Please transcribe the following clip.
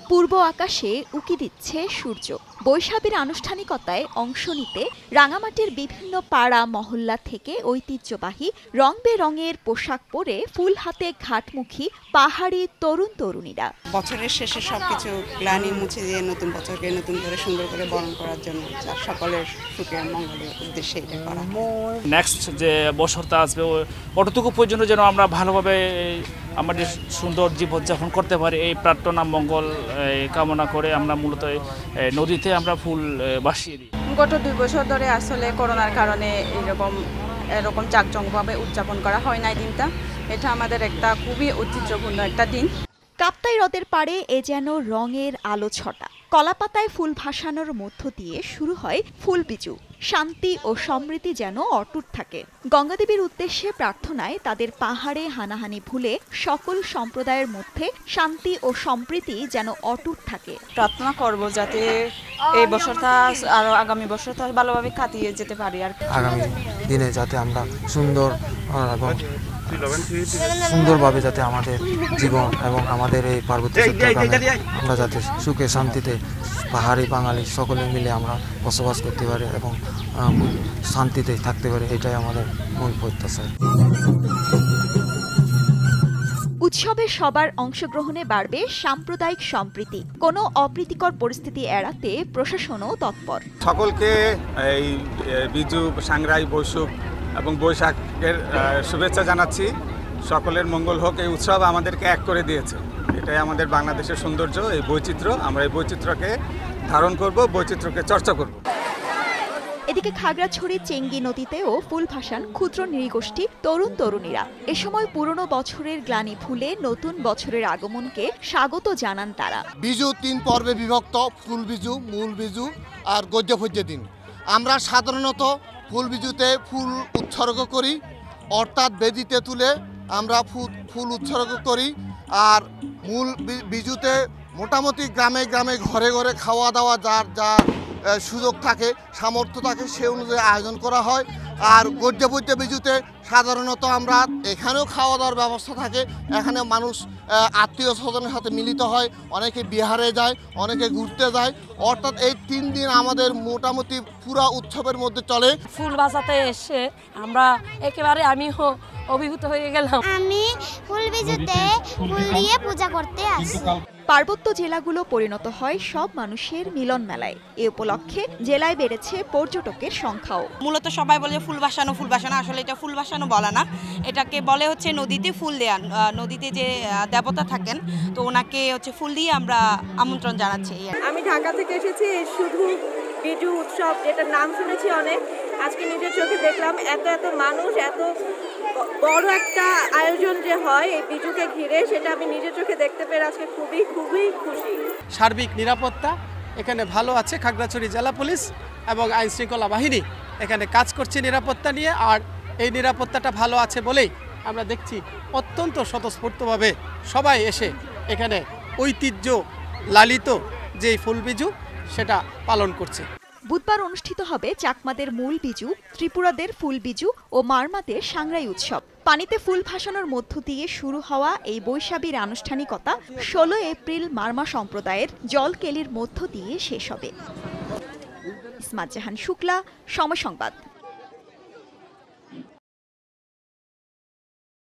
পূর্ব আকাশে উকি দিচ্ছে সূর্য। বৈশাখীর আনুষ্ঠানিকতায় অংশ নিতে রাঙামাটির বিভিন্ন পাড়া মহল্লা থেকে ঐতিহ্যবাহী রং বেরঙের পোশাক পরে ফুল হাতে ঘাটমুখী পাহাড়ি তরুণ তরুণীরা। বছরের শেষে সবকিছু গ্লানি মুছে দিয়ে নতুন বছরকে নতুন করে সুন্দর করে বরণ করার জন্য সকলের সুখের মঙ্গলের উদ্দেশ্যে এটা করা। নেক্সট যে বছরটা আসবে ওটুকু পর্যন্ত যেন আমরা ভালোভাবে আমাদের সুন্দর জীবনযাপন করতে পারি, এই প্রার্থনা মঙ্গল কামনা করে আমরা মূলত নদীতে আমরা ফুল ভাসিয়ে দিই। গত 2 বছর ধরে আসলে করোনার কারণে এরকম জাঁকজমকভাবে উদযাপন করা হয় না দিনটা। এটা আমাদের একটা খুবই ঐতিহ্যপূর্ণ একটা দিন। কাপ্তাই হ্রদের পাড়ে এ যেন রঙের আলো ছটা। কলাপাতায় ফুল ভাসানোর মধ্য দিয়ে শুরু হয় ফুলবিজু। শান্তি ও সমৃদ্ধি যেন অটুট থাকে। গঙ্গাদেবীর উদ্দেশ্যে প্রার্থনায় তাদের পাহাড়ে হানাহানি ভুলে সকল সম্প্রদায়ের মধ্যে শান্তি ও সম্প্রীতি যেন অটুট থাকে। প্রার্থনা করব যাতে এই বছরটা আর আগামী বছরটা ভালোভাবে কাটিয়ে যেতে পারি, আর আগামী দিনে যাতে আমরা সুন্দর এবং সুন্দরভাবে যাতে আমাদের জীবন এবং আমাদের এই পার্বত্য চট্টগ্রামে আমরা যাতে সুখে শান্তিতে পাহাড়ি বাঙালি সকলে মিলে আমরা বসবাস করতে পারি এবং শান্তিতে থাকতে পারি, এটাই আমাদের মূল প্রত্যাশা। উৎসবে সবার অংশগ্রহণে বাড়বে সাম্প্রদায়িক সম্প্রীতি। কোনো অপ্রীতিকর পরিস্থিতি এড়াতে প্রশাসনও তৎপর। সকলকে এই বিজু, সাংরাই, বৈশুখ এবং বৈশাখের শুভেচ্ছা জানাচ্ছি। সকলের মঙ্গল হোক। এই উৎসব আমাদেরকে এক করে দিয়েছে, এটাই আমাদের বাংলাদেশের সৌন্দর্য, এই বৈচিত্র্য। আমরা এই বৈচিত্র্যকে ধারণ করব, বৈচিত্র্যকে চর্চা করব। এদিকে খাগড়াছড়ি চেঙ্গি নদীতেও ফুল ভাসান ক্ষুদ্র নৃগোষ্ঠী তরুণ তরুণীরা। এ সময় পুরনো বছরের গ্লানি ভুলে নতুন বছরের আগমনকে স্বাগত জানান তারা। বিজু 3 পর্বে বিভক্ত, ফুল বিজু, মূল বিজু আর গজ্জে দিন। আমরা সাধারণত ফুল বিজুতে ফুল উৎসর্গ করি, অর্থাৎ বেদিতে তুলে আমরা ফুল উৎসর্গ করি। আর মূল বিজুতে মোটামুটি গ্রামে গ্রামে ঘরে ঘরে খাওয়া দাওয়া যার যা সুযোগ থাকে, সামর্থ্য থাকে, সে অনুযায়ী আয়োজন করা হয়। আর গজ্জে বিজুতে সাধারণত আমরা এখানেও খাওয়া দাওয়ার ব্যবস্থা থাকে। এখানে মানুষ আত্মীয় স্বজনের সাথে মিলিত হয়, অনেকে বিহারে যায়, অনেকে ঘুরতে যায়। অর্থাৎ এই 3 দিন আমাদের মোটামুটি পুরা উৎসবের মধ্যে চলে। ফুল বাজাতে এসে আমরা একেবারে আমি অভিভূত হয়ে গেলাম। আমি ফুল বিজুতে ফুল দিয়ে পূজা করতে আসি। পার্বত্য জেলাগুলো পরিণত হয় সব মানুষের মিলন মেলায়। এ উপলক্ষে জেলায় বেড়েছে পর্যটকের সংখ্যাও। মূলত সবাই বলে ফুল ভাসানো, আসলে এটা ফুল ভাসানো বলা না, এটাকে বলে হচ্ছে নদীতে ফুল দেয়া। নদীতে যে দেবতা থাকেন, তো ওনাকে হচ্ছে ফুল দিয়ে আমরা আমন্ত্রণ জানাচ্ছি। আমি ঢাকা থেকে এসেছি। শুধু বিজু উৎসব, যেটার নাম শুনেছি অনেক, আজকে নিজের চোখে দেখলাম। এত মানুষ, এত বড় একটা আয়োজন যে হয় এই বিজুকে ঘিরে, সেটা আমি নিজের চোখে দেখতে পেরে আজকে খুবই খুশি। সার্বিক নিরাপত্তা এখানে ভালো আছে। খাগড়াছড়ি জেলা পুলিশ এবং আইন শৃঙ্খলা বাহিনী এখানে কাজ করছে নিরাপত্তা নিয়ে। আর এই নিরাপত্তাটা ভালো আছে বলেই আমরা দেখছি অত্যন্ত স্বতঃস্ফূর্তভাবে সবাই এসে এখানে ঐতিহ্য লালিত যে ফুলবিজু সেটা পালন করছে। বুধবার অনুষ্ঠিত হবে চাকমাদের মূল বিজু, ত্রিপুরাদের ফুল বিজু ও মারমাদের সাংরাই উৎসব। পানিতে ফুল ভাসানোর মধ্য দিয়ে শুরু হওয়া এই বৈশাখীর আনুষ্ঠানিকতা 16 এপ্রিল মারমা সম্প্রদায়ের জলকেলির মধ্য দিয়ে শেষ হবে। ইসমাত জাহান শুক্লা, সময় সংবাদ।